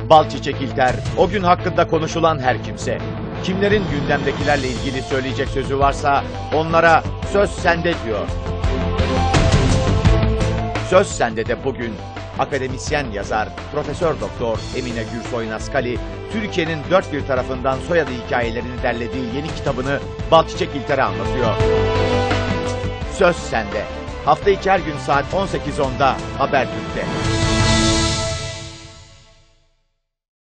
Balçiçek İlter, o gün hakkında konuşulan her kimse. Kimlerin gündemdekilerle ilgili söyleyecek sözü varsa onlara söz sende diyor. Söz sende de bugün akademisyen yazar Profesör Doktor Emine Gürsoy Naskali, Türkiye'nin dört bir tarafından soyadı hikayelerini derlediği yeni kitabını Balçiçek İlter'e anlatıyor. Söz sende. Hafta içi her gün saat 18.10'da Habertürk'te.